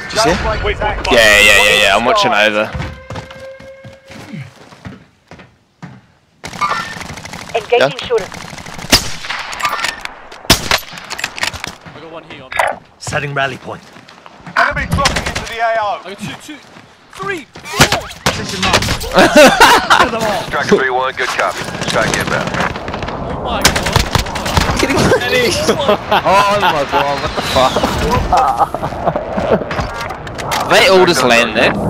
Did you see it? Yeah, I'm watching over. Engaging shooter. I got one here on me. Setting rally point. Enemy dropping into the AO. I got two, three, four. Position mark. Strike 3-1, good copy. Strike inbound. Oh my god. Oh my god, what the fuck? They all just land there.